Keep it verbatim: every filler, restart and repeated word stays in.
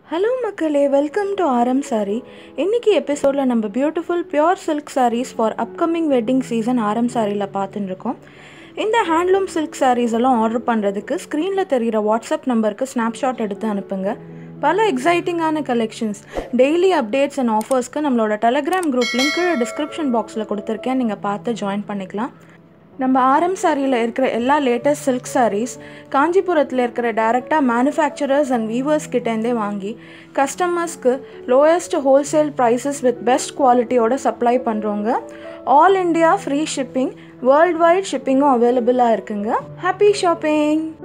Hello மக்களே, welcome to ஆரம் sorry. இன்னைக்கு எபிசோடில் நம்ம beautiful pure silk sarees for upcoming wedding season ஆரம் சாரியில் பார்த்துட்டு இருக்கோம். இந்த ஹேண்ட்லூம் சில்க் சாரீஸ் எல்லாம் ஆர்டர் பண்ணுறதுக்கு ஸ்க்ரீனில் தெரிகிற வாட்ஸ்அப் நம்பருக்கு ஸ்னாப்ஷாட் எடுத்து அனுப்புங்க. பல எக்ஸைட்டிங்கான கலெக்ஷன்ஸ், டெய்லி அப்டேட்ஸ் அண்ட் ஆஃபர்ஸ்க்கு நம்மளோட டெலகிராம் குரூப் லிங்க் டிஸ்கிரிப்ஷன் பாக்ஸில் கொடுத்துருக்கேன், நீங்கள் பார்த்து ஜாயின் பண்ணிக்கலாம். நம்ம ஆரம் சாரியில் இருக்கிற எல்லா லேட்டஸ்ட் சில்க் சாரீஸ் காஞ்சிபுரத்தில் இருக்கிற டேரெக்டாக மேனுஃபேக்சரர்ஸ் அண்ட் வீவர்ஸ் கிட்டேருந்தே வாங்கி கஸ்டமர்ஸ்க்கு lowest wholesale prices with best குவாலிட்டியோட சப்ளை பண்ணுறோங்க. All India free shipping, world wide ஷிப்பிங்கும் அவைலபிளாக இருக்குங்க. Happy shopping!